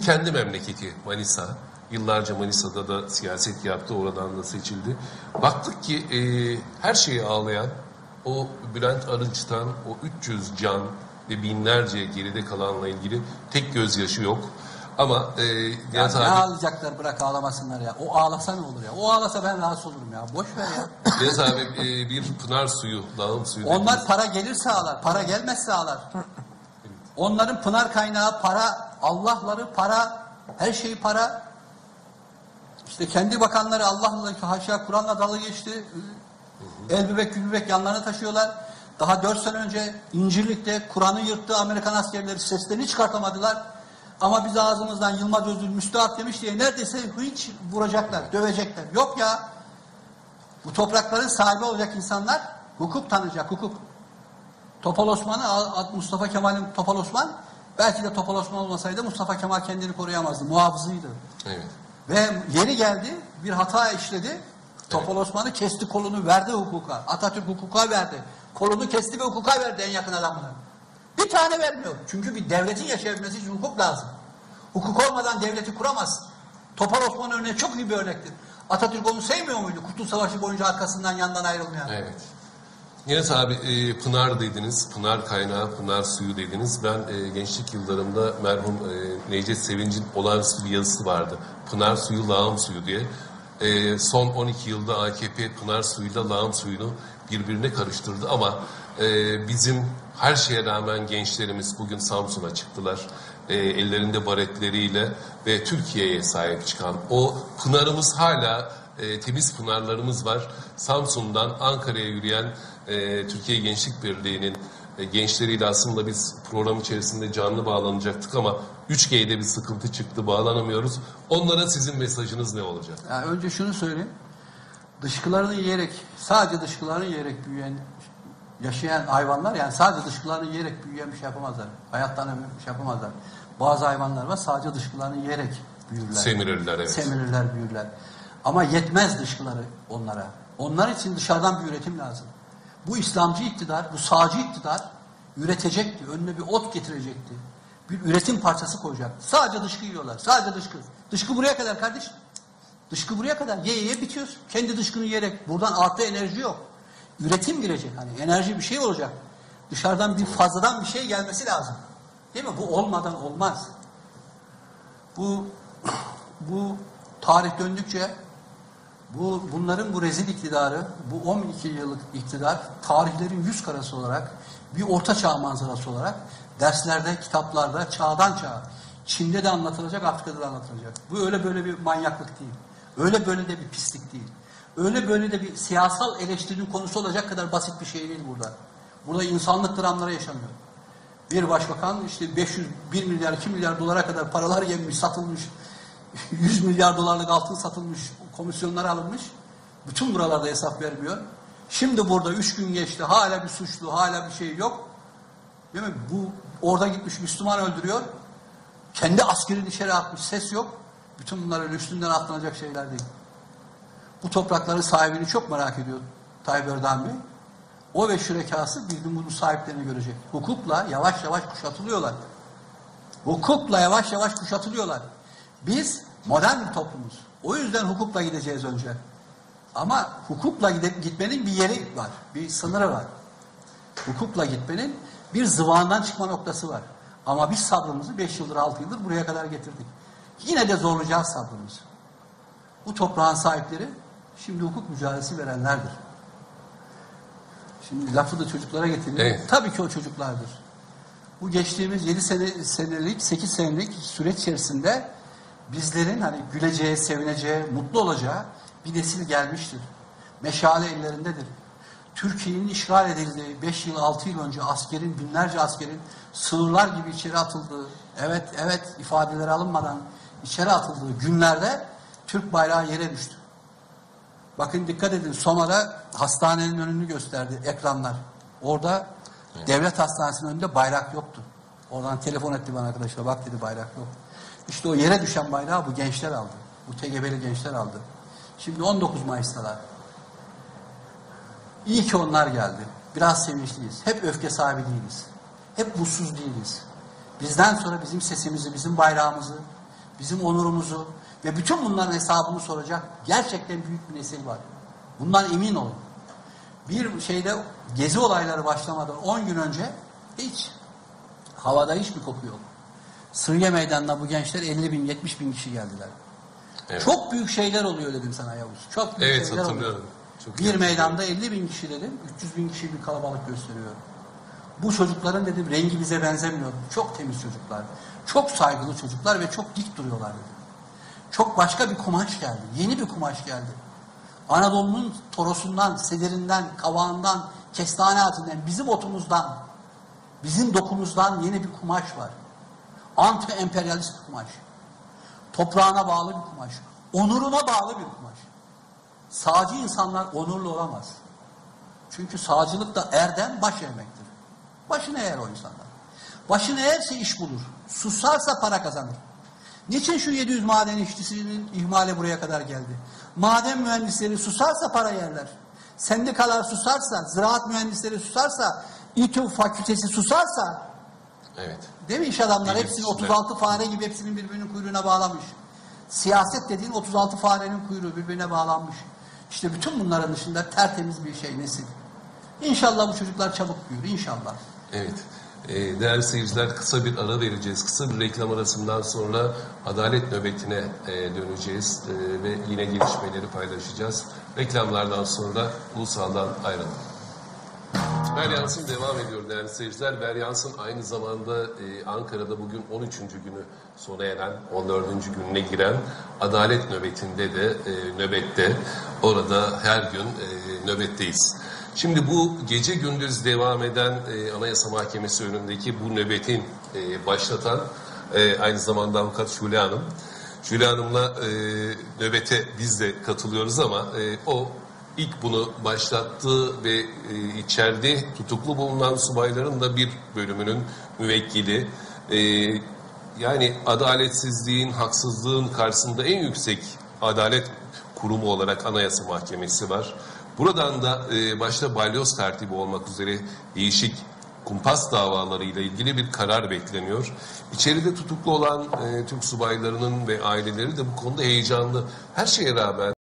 kendi memleketi Manisa. Yıllarca Manisa'da da siyaset yaptı, oradan da seçildi. Baktık ki her şeye ağlayan o Bülent Arınç'tan o 300 can ve binlerce geride kalanla ilgili tek gözyaşı yok. Ama ya ne ağlayacaklar, bırak ağlamasınlar ya. O ağlasa ne olur ya? O ağlasa ben rahatsız olurum ya. Boş ver ya. Deniz abi bir pınar suyu, lağım suyu. Onlar dediğimiz... para gelirse ağlar, para gelmezse ağlar. Onların pınar kaynağı para, Allah'ları para, her şey para. İşte kendi bakanları Allah'la haşa Kur'an'la dalga geçti. El bebek gül bebek yanlarına taşıyorlar. Daha 4 sene önce İncirlik'te Kur'an'ı yırttı Amerikan askerleri, seslerini çıkartamadılar. Ama biz ağzımızdan Yılmaz Özdil müstahak demiş diye neredeyse hiç vuracaklar, dövecekler. Yok ya. Bu toprakların sahibi olacak insanlar hukuk tanıyacak, hukuk. Topal Osman'ı, Mustafa Kemal'in Topal Osman, belki de Topal Osman olmasaydı Mustafa Kemal kendini koruyamazdı, muhafızıydı. Evet. Ve yeri geldi, bir hata işledi. Topal Osman'ı kesti, kolunu verdi hukuka. Atatürk hukuka verdi. Kolunu kesti ve hukuka verdi en yakın adamına. Bir tane vermiyor. Çünkü bir devletin yaşayabilmesi için hukuk lazım. Hukuk olmadan devleti kuramaz. Topal Osman örneği çok iyi bir örnektir. Atatürk onu sevmiyor muydu? Kurtuluş Savaşı boyunca arkasından yandan ayrılmayan. Evet. Yunus abi Pınar dediniz, Pınar kaynağı, Pınar suyu dediniz. Ben gençlik yıllarımda merhum Necdet Sevinç'in olağanüstü bir yazısı vardı. Pınar suyu, lağım suyu diye. Son 12 yılda AKP Pınar suyuyla lağım suyunu birbirine karıştırdı ama bizim her şeye rağmen gençlerimiz bugün Samsun'a çıktılar. Ellerinde baretleriyle ve Türkiye'ye sahip çıkan o pınarımız hala temiz pınarlarımız var. Samsun'dan Ankara'ya yürüyen Türkiye Gençlik Birliği'nin gençleriyle aslında biz program içerisinde canlı bağlanacaktık ama 3G'de bir sıkıntı çıktı, bağlanamıyoruz. Onlara sizin mesajınız ne olacak? Yani önce şunu söyleyeyim. Dışkılarını yiyerek, sadece dışkılarını yiyerek büyüyen, yaşayan hayvanlar, yani sadece dışkılarını yiyerek büyüyen bir şey yapamazlar. Hayattan bir şey yapamazlar. Bazı hayvanlar var, sadece dışkılarını yiyerek büyürler. Semirirler, evet. Semirirler, büyürler. Ama yetmez dışkıları onlara. Onlar için dışarıdan bir üretim lazım. Bu İslamcı iktidar, bu sağcı iktidar üretecekti. Önüne bir ot getirecekti. Bir üretim parçası koyacaktı. Sadece dışkı yiyorlar. Sadece dışkı. Dışkı buraya kadar kardeşim. Dışkı buraya kadar. Ye ye bitiyorsun. Kendi dışkını yiyerek. Buradan artı enerji yok. Üretim girecek. Hani enerji bir şey olacak. Dışarıdan bir fazladan bir şey gelmesi lazım. Değil mi? Bu olmadan olmaz. Bu tarih döndükçe bunların bu rezil iktidarı, bu 12 yıllık iktidar tarihlerin yüz karası olarak, bir orta çağ manzarası olarak derslerde, kitaplarda, çağdan çağa, Çin'de de anlatılacak, Afrika'da da anlatılacak. Bu öyle böyle bir manyaklık değil. Öyle böyle de bir pislik değil. Öyle böyle de bir siyasal eleştirinin konusu olacak kadar basit bir şey değil burada. Burada insanlık dramları yaşanıyor. Bir başbakan işte 1 milyar, 2 milyar dolara kadar paralar yemiş, satılmış. 100 milyar dolarlık altın satılmış, komisyonlar alınmış. Bütün buralarda hesap vermiyor. Şimdi burada 3 gün geçti, hala bir suçlu, hala bir şey yok. Değil mi? Bu orada gitmiş Müslüman öldürüyor. Kendi askerini içeri atmış, ses yok. Bütün bunlar öyle üstünden atlanacak şeyler değil. Bu toprakların sahibini çok merak ediyor Tayyip Erdoğan Bey. O ve şürekası bir gün bunun sahiplerini görecek. Hukukla yavaş yavaş kuşatılıyorlar. Hukukla yavaş yavaş kuşatılıyorlar. Biz modern bir toplumuz. O yüzden hukukla gideceğiz önce. Ama hukukla gitmenin bir yeri var. Bir sınırı var. Hukukla gitmenin bir zıvandan çıkma noktası var. Ama biz sabrımızı 5 yıldır 6 yıldır buraya kadar getirdik. Yine de zorlayacağız sabrımızı. Bu toprağın sahipleri şimdi hukuk mücadelesi verenlerdir. Şimdi lafı da çocuklara getireyim. Evet. Tabii ki o çocuklardır. Bu geçtiğimiz 7 senelik, 8 senelik süreç içerisinde bizlerin hani güleceği, sevineceği, mutlu olacağı bir nesil gelmiştir. Meşale ellerindedir. Türkiye'nin işgal edildiği 5 yıl, 6 yıl önce binlerce askerin sığırlar gibi içeri atıldığı, evet ifadeleri alınmadan içeri atıldığı günlerde Türk bayrağı yere düştü. Bakın dikkat edin, Soma'da hastanenin önünü gösterdi ekranlar. Orada devlet hastanesinin önünde bayrak yoktu. Oradan telefon etti bana arkadaşlar, bak dedi bayrak yok. İşte o yere düşen bayrağı bu gençler aldı. Bu TGB'li gençler aldı. Şimdi 19 Mayıs'talar. İyi ki onlar geldi. Biraz sevinçliyiz. Hep öfke sahibi değiliz. Hep mutsuz değiliz. Bizden sonra bizim sesimizi, bizim bayrağımızı, bizim onurumuzu ve bütün bunların hesabını soracak gerçekten büyük bir nesil var. Bundan emin olun. Bir şeyde gezi olayları başlamadan 10 gün önce hiç havada hiçbir koku yok. Sırrıye Meydanı'na bu gençler 50 bin, 70 bin kişi geldiler. Evet. Çok büyük şeyler oluyor dedim sana Yavuz. Çok büyük Evet, şeyler hatırlıyorum. oluyor. Çok Bir iyi meydanda 50 bin kişi dedim, 300 bin kişi bir kalabalık gösteriyor. Bu çocukların dedim rengi bize benzemiyor. Çok temiz çocuklar, çok saygılı çocuklar ve çok dik duruyorlar dedim. Çok başka bir kumaş geldi, yeni bir kumaş geldi. Anadolu'nun torosundan, sedirinden, kavağından, kestane ağacından, bizim otumuzdan, bizim dokumuzdan yeni bir kumaş var. Anti-emperyalist bir kumaş. Toprağına bağlı bir kumaş. Onuruna bağlı bir kumaş. Sağcı insanlar onurlu olamaz. Çünkü sağcılıkta erdem baş eğmektir. Başını eğer o insanlar. Başını eğerse iş bulur. Susarsa para kazanır. Niçin şu 700 maden işçisinin ihmali buraya kadar geldi? Maden mühendisleri susarsa para yerler. Sendikalar susarsa, ziraat mühendisleri susarsa, İTÜ fakültesi susarsa, Evet. değil mi iş adamlar? Bilim Hepsini içinde. 36 fare gibi hepsinin birbirinin kuyruğuna bağlamış. Siyaset dediğin 36 farenin kuyruğu birbirine bağlanmış. İşte bütün bunların dışında tertemiz bir şey nesil. İnşallah bu çocuklar çabuk büyür. İnşallah. Evet. Değerli seyirciler, kısa bir ara vereceğiz. Kısa bir reklam arasından sonra adalet nöbetine döneceğiz ve yine gelişmeleri paylaşacağız. Reklamlardan sonra ulusaldan ayrılın. Veryans'ın devam ediyor değerli seyirciler. Veryans'ın aynı zamanda Ankara'da bugün 13. günü sona eren, 14. gününe giren adalet nöbetinde de nöbette. Orada her gün nöbetteyiz. Şimdi bu gece gündüz devam eden Anayasa Mahkemesi önündeki bu nöbetin başlatan aynı zamanda avukat Şule Hanım. Şule Hanım'la nöbete biz de katılıyoruz ama o ilk bunu başlattığı ve içeride tutuklu bulunan subayların da bir bölümünün müvekkili. Yani adaletsizliğin, haksızlığın karşısında en yüksek adalet kurumu olarak Anayasa Mahkemesi var. Buradan da başta balyoz tertibi olmak üzere değişik kumpas davalarıyla ilgili bir karar bekleniyor. İçeride tutuklu olan Türk subaylarının ve aileleri de bu konuda heyecanlı. Her şeye rağmen